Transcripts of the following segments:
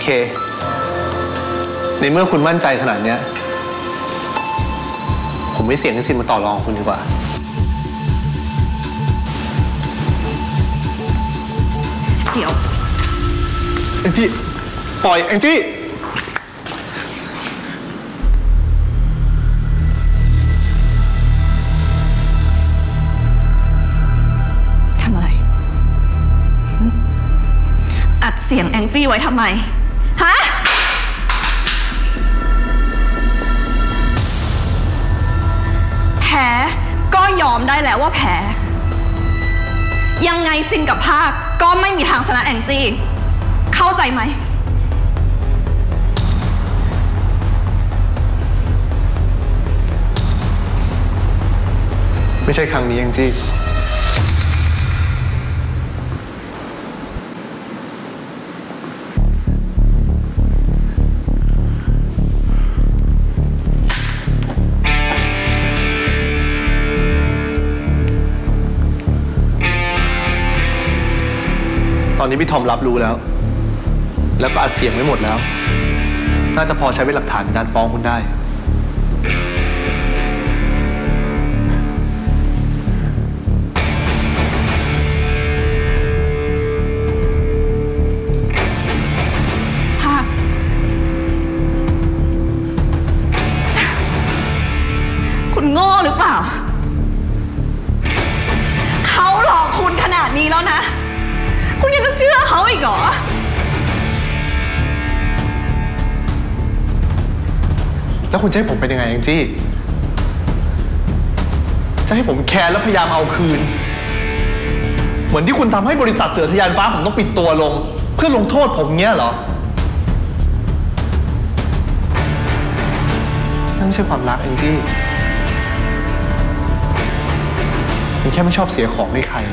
เคในเมื่อคุณมั่นใจขนาดเนี้ยผมไม่เสี่ยงให้ซินมาต่อรองคุณดีกว่าเดี๋ยวแองจี้ปล่อยแองจี้ทำอะไรอัดเสียงแองจี้ไว้ทำไมฮะแพ้ก็ยอมได้แล้วว่าแพ้ยังไงซินกับภาคก็ไม่มีทางชนะแองจี้เข้าใจไหมไม่ใช่ครั้งนี้แองจี้ตอนนี้พี่ทอมรับรู้แล้วก็อัดเสียงไว้หมดแล้วน่าจะพอใช้เป็นหลักฐานในการฟ้องคุณได้คุณโง่หรือเปล่าเขาหลอกคุณขนาดนี้แล้วนะคุณยังจะเชื่อเขาอีกเหรอแล้วคุณจะให้ผมเป็นยังไงแองจี้จะให้ผมแคร์แล้วพยายามเอาคืนเหมือนที่คุณทำให้บริษัทเสือทะยานฟ้าผมต้องปิดตัวลงเพื่อลงโทษผมเงี้ยเหรอนั่นไม่ใช่ความรักแองจี้ผมแค่ไม่ชอบเสียของให้ใคร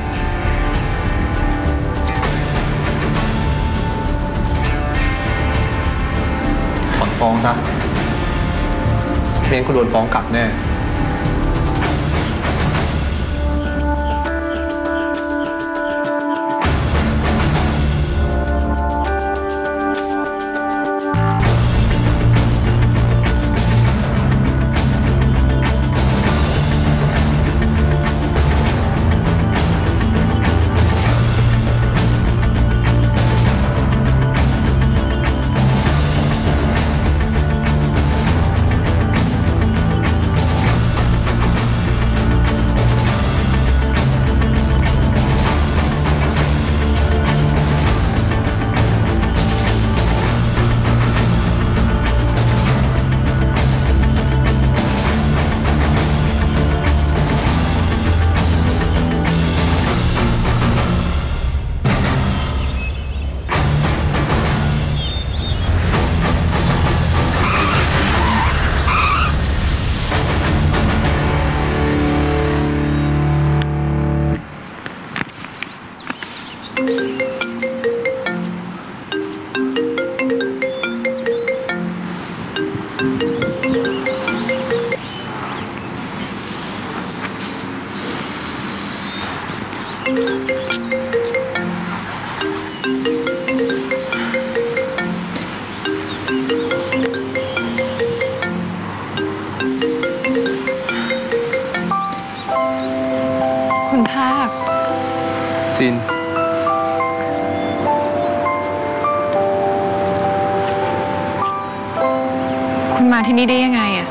ถอนฟ้องซะไม่งั้นคุณโดนฟ้องกลับแน่คุณภาคซินคุณมาที่นี่ได้ยังไงอะ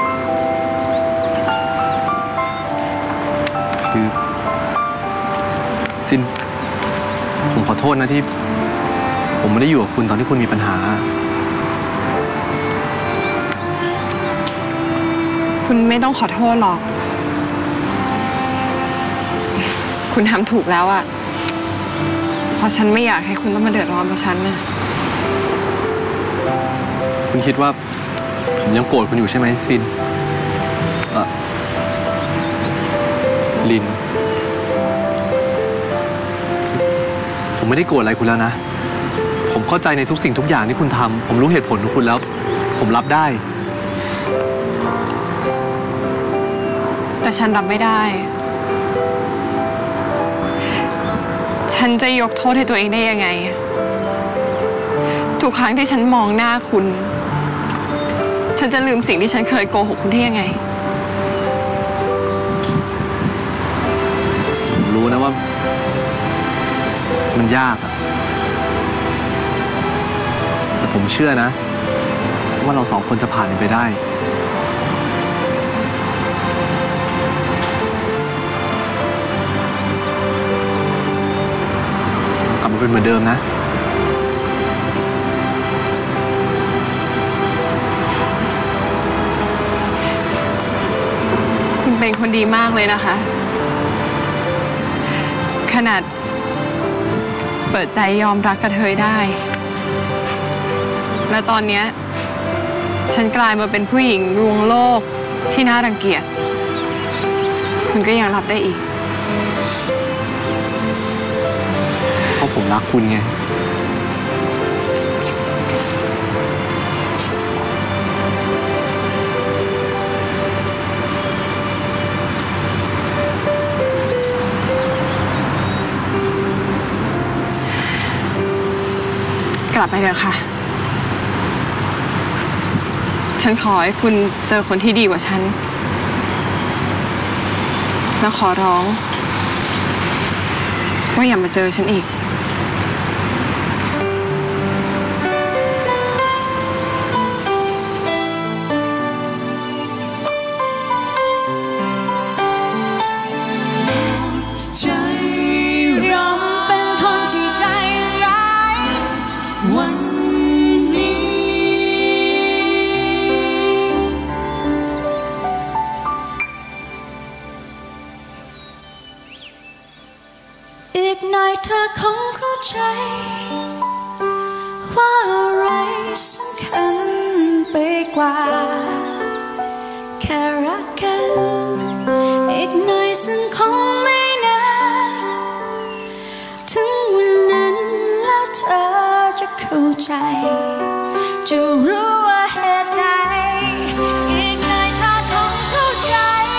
คือซินผมขอโทษนะที่ผมไม่ได้อยู่กับคุณตอนที่คุณมีปัญหาคุณไม่ต้องขอโทษหรอกคุณทำถูกแล้วอะเพราะฉันไม่อยากให้คุณต้องมาเดือดร้อนเพราะฉันนะคุณคิดว่าผมยังโกรธคุณอยู่ใช่ไหมซินลินผมไม่ได้โกรธอะไรคุณแล้วนะผมเข้าใจในทุกสิ่งทุกอย่างที่คุณทำผมรู้เหตุผลของคุณแล้วผมรับได้แต่ฉันรับไม่ได้ฉันจะยกโทษให้ตัวเองได้ยังไงทุกครั้งที่ฉันมองหน้าคุณฉันจะลืมสิ่งที่ฉันเคยโกหกคุณได้ยังไงผมรู้นะว่ามันยากอะแต่ผมเชื่อนะว่าเราสองคนจะผ่านมันไปได้กลับมาเป็นเหมือนเดิมนะคุณเป็นคนดีมากเลยนะคะขนาดเปิดใจยอมรักกระเทยได้และตอนนี้ฉันกลายมาเป็นผู้หญิงลวงโลกที่น่ารังเกียจคุณก็ยังรับได้อีกเพราะผมรักคุณไงกลับไปเถอะค่ะฉันขอให้คุณเจอคนที่ดีกว่าฉันแล้วขอร้องว่าอย่ามาเจอฉันอีกใจยอมเป็นคนที่ใจร้ายวันนี้อีกหน่อยเธอคงเข้าใจว่าอะไรสำคัญไปกว่าแค่รักกันอีกหน่อยซึ่งคงไม่นานถึงวันนั้นแล้วเธอจะเข้าใจจะรู้ว่าเหตุใดอีกหน่อยเธอคงเข้าใจ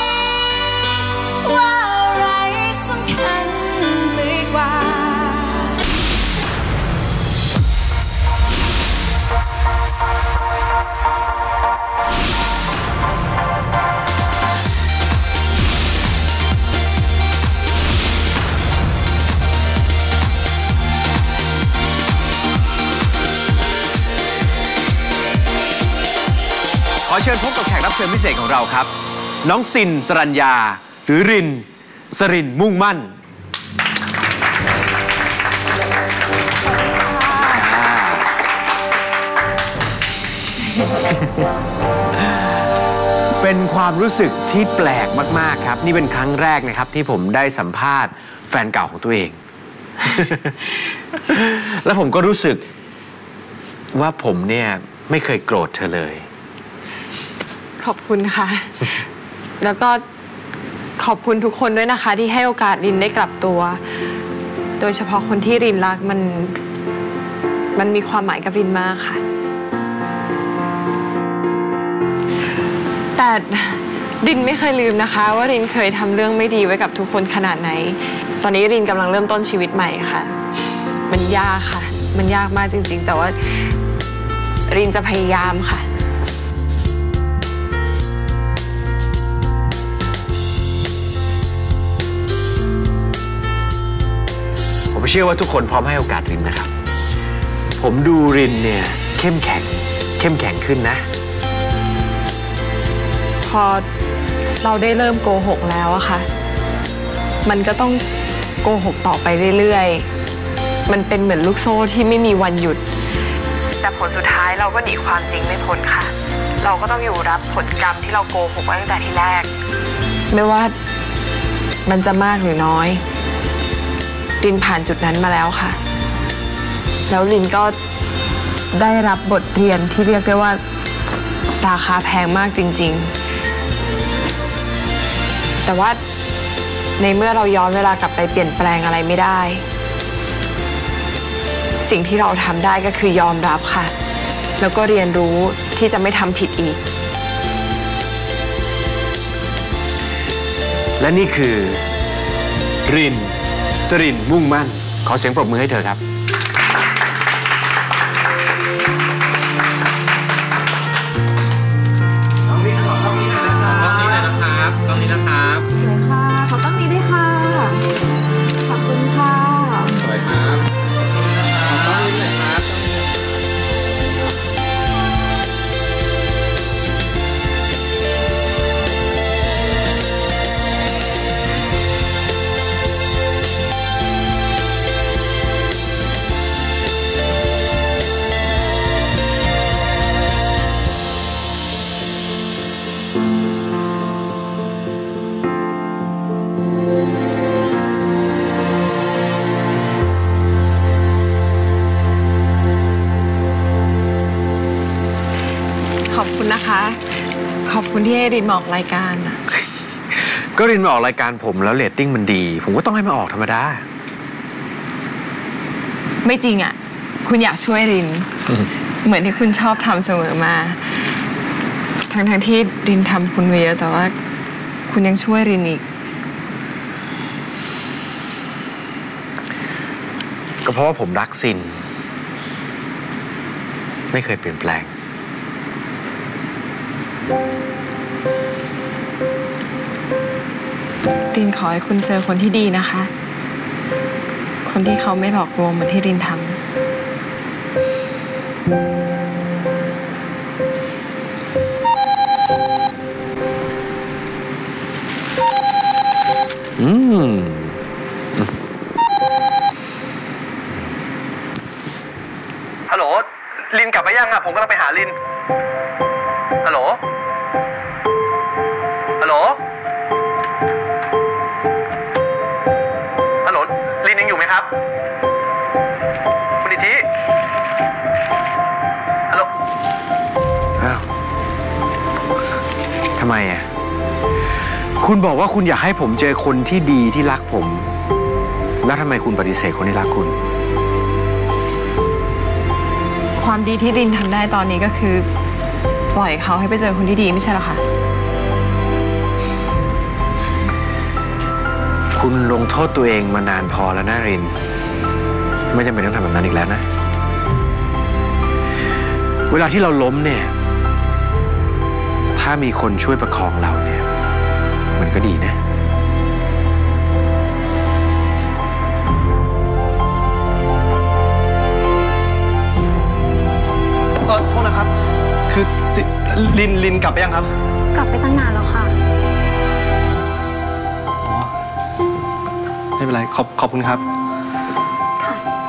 ว่าอะไรสำคัญไปกว่าขอเชิญพบกับแขกรับเชิญพิเศษของเราครับน้องซินสรัญญาหรือรินสรินมุ่งมั่นเป็นความรู้สึกที่แปลกมากๆครับนี่เป็นครั้งแรกนะครับที่ผมได้สัมภาษณ์แฟนเก่าของตัวเอง แล้วผมก็รู้สึกว่าผมเนี่ยไม่เคยโกรธเธอเลยขอบคุณค่ะ แล้วก็ขอบคุณทุกคนด้วยนะคะที่ให้โอกาสรินได้กลับตัวโดยเฉพาะคนที่รินรักมันมีความหมายกับรินมากค่ะแต่รินไม่เคยลืมนะคะว่ารินเคยทำเรื่องไม่ดีไว้กับทุกคนขนาดไหนตอนนี้รินกำลังเริ่มต้นชีวิตใหม่ค่ะมันยากค่ะมันยากมากจริงๆแต่ว่ารินจะพยายามค่ะผมเชื่อว่าทุกคนพร้อมให้โอกาสรินนะครับผมดูรินเนี่ยเข้มแข็งขึ้นนะพอเราได้เริ่มโกหกแล้วอะค่ะมันก็ต้องโกหกต่อไปเรื่อยๆมันเป็นเหมือนลูกโซ่ที่ไม่มีวันหยุดแต่ผลสุดท้ายเราก็หนีความจริงไม่พ้นค่ะเราก็ต้องอยู่รับผลกรรมที่เราโกหกไว้ตั้งแต่ที่แรกไม่ว่ามันจะมากหรือน้อยรินผ่านจุดนั้นมาแล้วค่ะแล้วรินก็ได้รับบทเรียนที่เรียกได้ว่าราคาแพงมากจริงๆแต่ว่าในเมื่อเราย้อนเวลากลับไปเปลี่ยนแปลงอะไรไม่ได้สิ่งที่เราทำได้ก็คือยอมรับค่ะแล้วก็เรียนรู้ที่จะไม่ทำผิดอีกและนี่คือรินสรินมุ่งมั่นขอเสียงปรบมือให้เธอครับขอบคุณนะคะ ขอบคุณที่ให้รินมาออกรายการอะก็รินมาออกรายการผมแล้วเรตติ้งมันดี ผมก็ต้องให้มาออกธรรมดาไม่จริงอะคุณอยากช่วยริน เหมือนที่คุณชอบทำเสมอมา ทั้งที่รินทำคุณไว้เยอะแต่ว่าคุณยังช่วยรินอีกก็เพราะว่าผมรักซิน ไม่เคยเปลี่ยนแปลงรินขอให้คุณเจอคนที่ดีนะคะ คนที่เขาไม่หลอกลวงเหมือนที่รินทำฮัลโหล ลินกลับมายังอะผมกำลังไปหาลิน ฮัลโหล ฮัลโหล ฮัลโหล ลินยังอยู่ไหมครับ คุณอิทธิฮัลโหลอ้าว ทำไมอ่ะ คุณบอกว่าคุณอยากให้ผมเจอคนที่ดีที่รักผม แล้วทำไมคุณปฏิเสธคนที่รักคุณความดีที่รินทำได้ตอนนี้ก็คือ ปล่อยเขาให้ไปเจอคนที่ดีไม่ใช่หรอคะคุณลงโทษตัวเองมานานพอแล้วนะริน ไม่จำเป็นต้องทำแบบนั้นอีกแล้วนะ เวลาที่เราล้มเนี่ย ถ้ามีคนช่วยประคองเราเนี่ย มันก็ดีนะโทษนะครับ คือลินกลับไปยังครับกลับไปตั้งนานแล้วค่ะไม่เป็นไร ขอบคุณครับค่ะ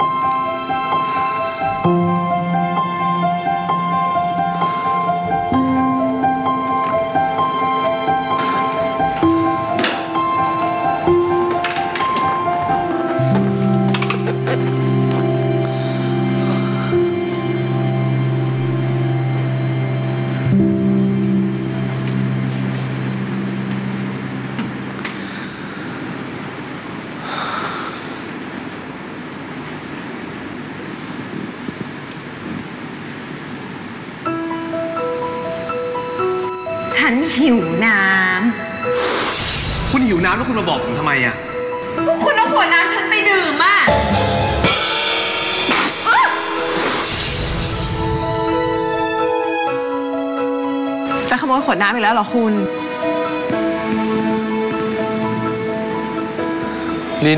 ฉันหิวน้คุณหิวน้ำแล้วคุณมาบอกผมทำไมอะำก็คุณเอาขวดน้ำฉันไปดื่มอ่ะ จะขโมยขวดน้ำอีกแล้วเหรอคุณลิน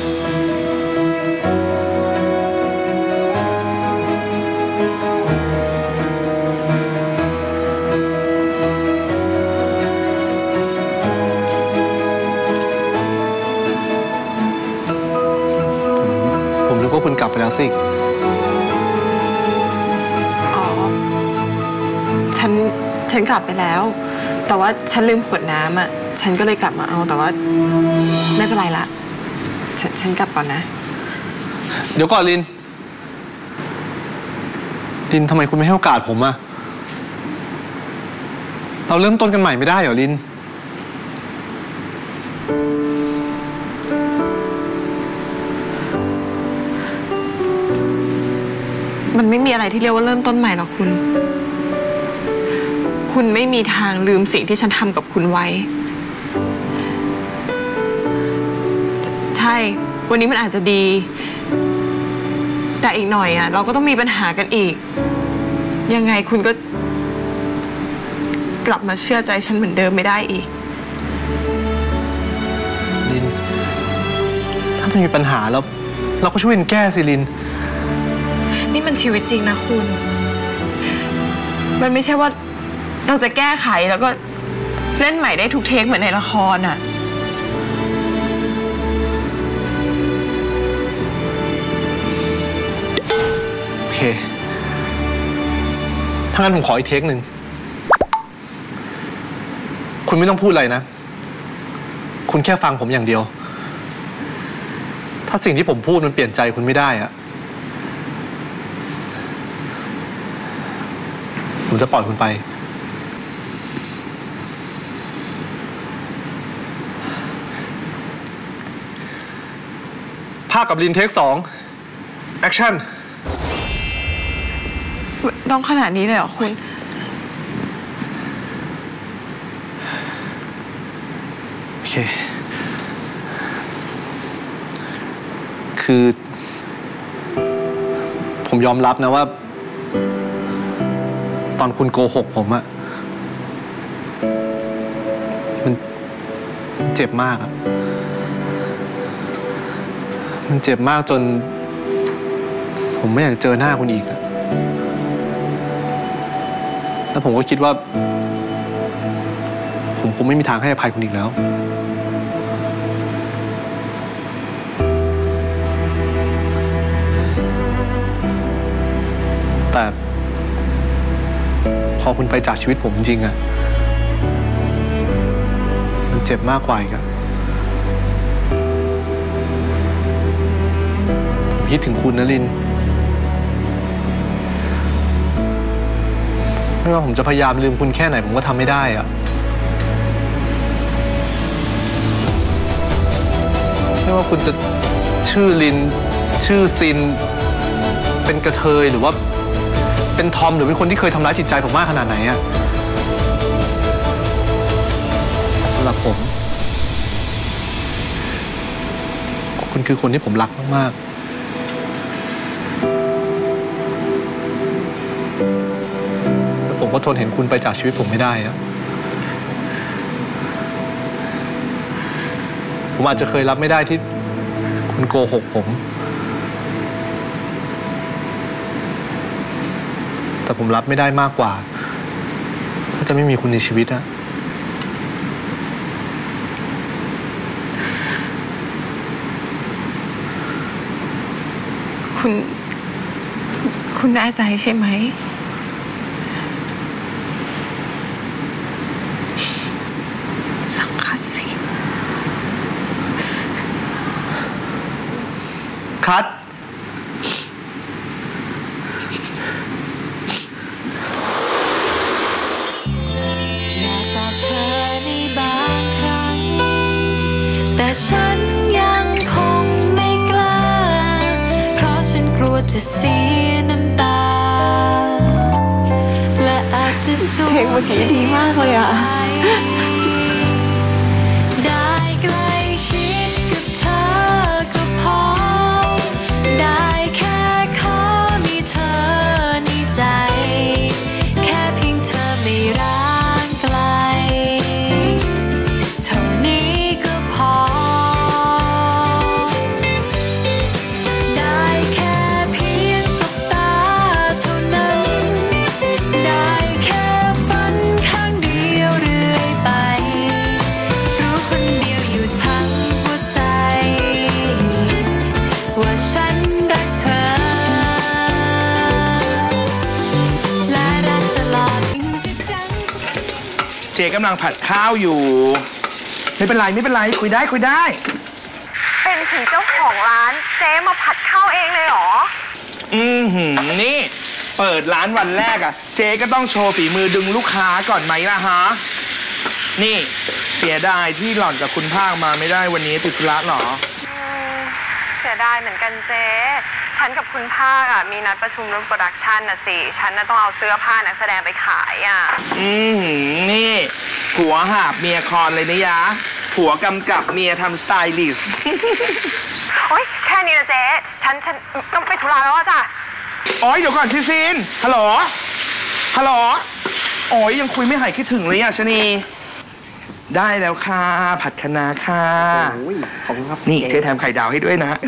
ผมนึกว่าคุณกลับไปแล้วสิอ๋อ ฉันกลับไปแล้ว แต่ว่าฉันลืมขวดน้ำอ่ะ ฉันก็เลยกลับมาเอา แต่ว่าไม่เป็นไรละ ฉันกลับก่อนนะเดี๋ยวก่อนลิน ลินทำไมคุณไม่ให้โอกาสผมอะเราเริ่มต้นกันใหม่ไม่ได้เหรอลินมันไม่มีอะไรที่เรียกว่าเริ่มต้นใหม่หรอกคุณ คุณไม่มีทางลืมสิ่งที่ฉันทำกับคุณไว้ ใช่ วันนี้มันอาจจะดี แต่อีกหน่อยอ่ะ เราก็ต้องมีปัญหากันอีก ยังไงคุณก็กลับมาเชื่อใจฉันเหมือนเดิมไม่ได้อีกลิน ถ้ามันมีปัญหาแล้ว เราก็ช่วยกันแก้สิลินนี่มันชีวิตจริงนะคุณ มันไม่ใช่ว่าเราจะแก้ไขแล้วก็เล่นใหม่ได้ทุกเทคเหมือนในละครอ่ะโอเค ถ้างั้นผมขออีกเทคหนึ่ง คุณไม่ต้องพูดอะไรนะคุณแค่ฟังผมอย่างเดียว ถ้าสิ่งที่ผมพูดมันเปลี่ยนใจคุณไม่ได้อะผมจะปล่อยคุณไปภาพกับลินเทค2 แอคชั่นต้องขนาดนี้เลยเหรอคุณโอเค คือผมยอมรับนะว่า ตอนคุณโกหกผมอะมันเจ็บมากอะมันเจ็บมากจน ผมไม่อยากเจอหน้าคุณอีกอะแล้วผมก็คิดว่า ผมคงไม่มีทางให้อภัยคุณอีกแล้วแต่พอคุณไปจากชีวิตผมจริงอะมันเจ็บมากกว่าอีกอะผมคิดถึงคุณนะลินไม่ว่าผมจะพยายามลืมคุณแค่ไหนผมก็ทำไม่ได้อะไม่ว่าคุณจะชื่อลินชื่อซินเป็นกระเทยหรือว่าเป็นทอมหรือเป็นคนที่เคยทำร้ายจิตใจผมมากขนาดไหนอะสำหรับผมคุณคือคนที่ผมรักมากๆแล้วผมก็ทนเห็นคุณไปจากชีวิตผมไม่ได้อะผมอาจจะเคยรับไม่ได้ที่คุณโกหกผมแต่ผมรับไม่ได้มากกว่าถ้าจะไม่มีคุณในชีวิตอะคุณแน่ใจใช่ไหมสังคัสสิคัดแต่ฉันยังคงไม่กล้าเพราะฉันกลัวจะเสียน้ำตาและอาจจะสูญเพลงเมื่อกี้ดีมากเลยอะได้ใกล้ชิดกับเธอก็พอได้แค่ขอมีเธอในใจแค่เพียงเธอไม่ร้างไกลเท่านี้ก็พอได้แค่เพียงสบตาเท่านั้นได้แค่ฝันข้างเดียวเรื่อยไปรู้คนเดียวอยู่ทั้งหัวใจว่าฉันรักเธอและรักตลอดเจกำลังผัดข้าวอยู่ไม่เป็นไรไม่เป็นไรคุยได้คุยได้เป็นถึงเจ้าของร้านเจ๊มาผัดข้าวเองเลยเหรอนี่เปิดร้านวันแรกอะเจก็ต้องโชว์ฝีมือดึงลูกค้าก่อนไหมล่ะฮะนี่เสียดายที่หล่อนกับคุณภาคมาไม่ได้วันนี้ติดธุระหรอเสียดายเหมือนกันเจ๊ฉันกับคุณภาคอะมีนัดประชุมเรื่องโปรดักชันน่ะสิฉันน่ะต้องเอาเสื้อผ้านักแสดงไปขายอะนี่ผัวหาบเมียคอนเลยนะยะผัวกำกับเมียทำสไตลิสต์โอ๊ยแค่นี้นะเจ๊ฉันต้องไปธุระแล้วจ้ะโอ๊ยเดี๋ยวก่อนชิซินฮัลโหลโอ๊ยยังคุยไม่หายคิดถึงเลยอ่ะชนีได้แล้วค่ะผัดคะน้าค่ะขอบคุณครับนี่เจ๊แถมไข่ดาวให้ด้วยนะ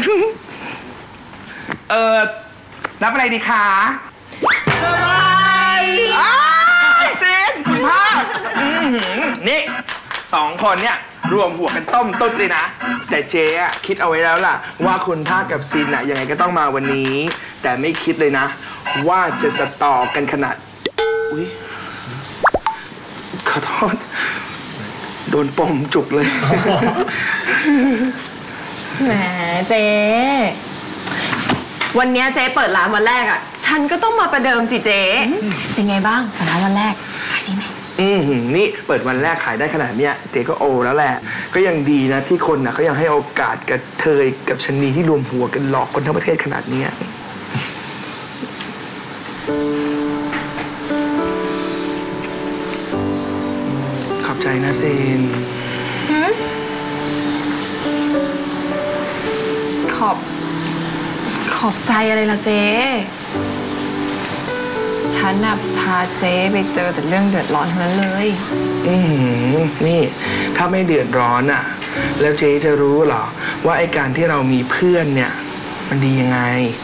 รับอะไรดีคะสบายซินคุณพ่อนี่2 คนเนี่ยรวมหัวกันต้มตุ๊ดเลยนะแต่เจ๊อะคิดเอาไว้แล้วล่ะว่าคุณภาคกับซินอะยังไงก็ต้องมาวันนี้แต่ไม่คิดเลยนะว่าจะสตอกันขนาดอุ๊ยขอโทษโดนปมจุกเลยแหมเจ๊วันนี้เจ๊เปิดร้านวันแรกอ่ะฉันก็ต้องมาประเดิมสิเจ๊เป็นไงบ้างเปิดร้านวันแรกขายดีไหมนี่เปิดวันแรกขายได้ขนาดเนี้ยเจ๊ก็โอแล้วแหละก็ยังดีนะที่คนนะเขายังให้โอกาสกับเธอกับชนีที่รวมหัวกันหลอกคนทั้งประเทศขนาดเนี้ยขอบใจนะเซนขอบใจอะไรล่ะเจ๊ฉันน่ะพาเจ๊ไปเจอแต่เรื่องเดือดร้อนทั้งนั้นเลยนี่ถ้าไม่เดือดร้อนอ่ะแล้วเจ๊จะรู้เหรอว่าไอ้การที่เรามีเพื่อนเนี่ยมันดียังไง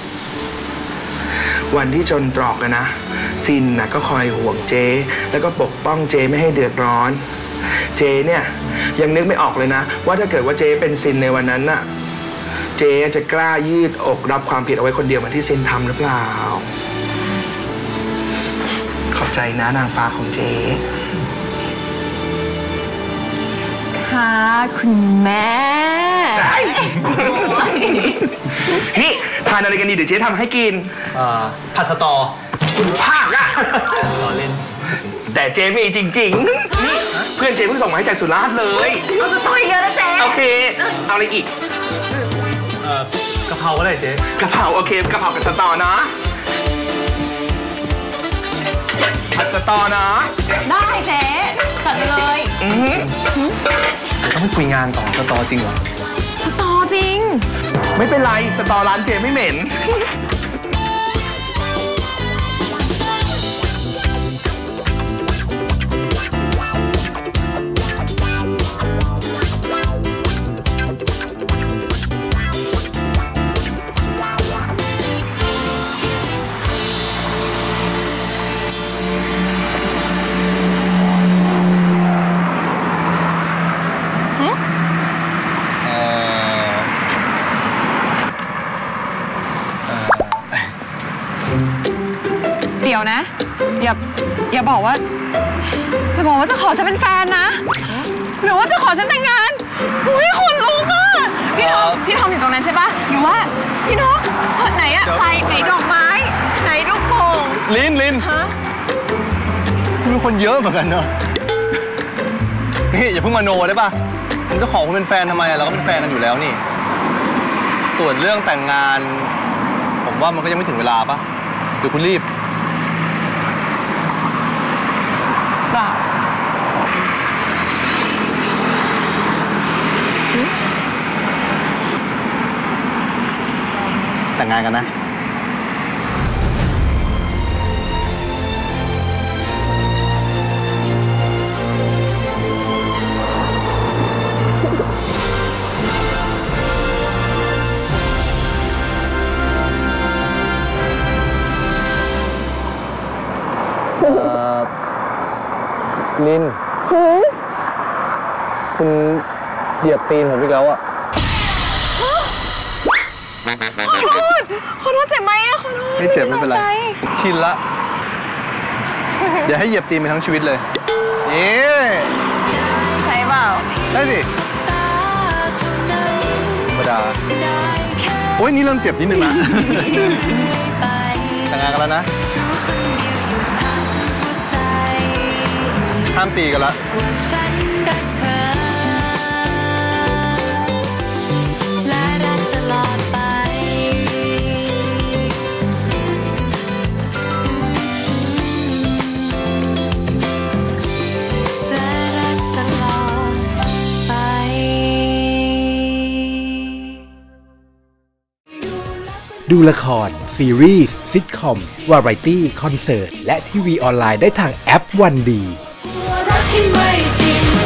วันที่จนตรอกนะซินน่ะก็คอยห่วงเจ๊แล้วก็ปกป้องเจ๊ไม่ให้เดือดร้อนเจ๊เนี่ยยังนึกไม่ออกเลยนะว่าถ้าเกิดว่าเจ๊เป็นซินในวันนั้นน่ะเจ๊จะกล้ายืดอกรับความผิดเอาไว้คนเดียวเหมือนที่ซินทำหรือเปล่าขอบใจนะนางฟ้าของเจ๊ค่ะคุณแม่นี่ทานอะไรกันดีเดี๋ยวเจ๊ทำให้กินผัดสตอคุณภาคอะต่อเล่นแต่เจ๊มีจริงๆนี่เพื่อนเจ๊เพิ่งส่งมาให้จากสุราษฎร์เลยเอาสตอเยอะนะเจ๊โอเคเอาอะไรอีกกะเพราก็ได้เจ๊กะเพราโอเคกะเพรากับสตอนะผัดสตอนะได้เจ๊จัดไปเลยต้องคุยงานต่อสตอจริงเหรอสตอจริงไม่เป็นไรสตอร้านเจ๊ไม่เหม็นเดี๋ยวนะอย่าบอกว่าจะขอฉันเป็นแฟนนะหรือว่าจะขอฉันแต่งงานอุ้ยขนลุกอ่ะพี่ทอมอยู่ตรงนั้นใช่ปะหรือว่าพี่นกไหนอะไฟไหนดอกไม้ไหนลูกโป่งลินฮะคุณเป็นคนเยอะเหมือนกันเนอะนี่อย่าเพิ่งมาโนได้ปะผมจะขอคุณเป็นแฟนทำไมเราก็เป็นแฟนกันอยู่แล้วนี่ส่วนเรื่องแต่งงานผมว่ามันก็ยังไม่ถึงเวลาปะเดี๋ยวคุณรีบแต่งงานกันนะลินคุณเหยียบตีนผมอีกแล้วอะขอโทษเจ็บไหมอะขอโทษไม่เจ็บไม่เป็นไรชินละเดี๋ยวให้เหยียบตีนไปทั้งชีวิตเลยนี่ใช่เปล่าได้สิธรรมดาโอ้ยนี่เริ่มเจ็บนิดนึงนะแต่งงานกันแล้วนะห้ามตีกันละดูละครซีรีส์ซิทคอมวาไรตี้คอนเสิร์ตและทีวีออนไลน์ได้ทางแอปวันดี